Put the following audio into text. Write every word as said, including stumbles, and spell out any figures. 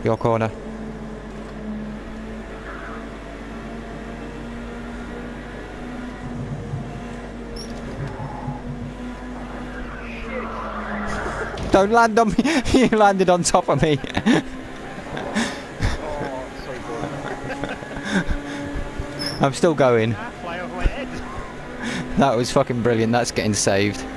Your corner. Don't land on me. You landed on top of me. Oh, so good. I'm still going. Fly over my head. That was fucking brilliant. That's getting saved.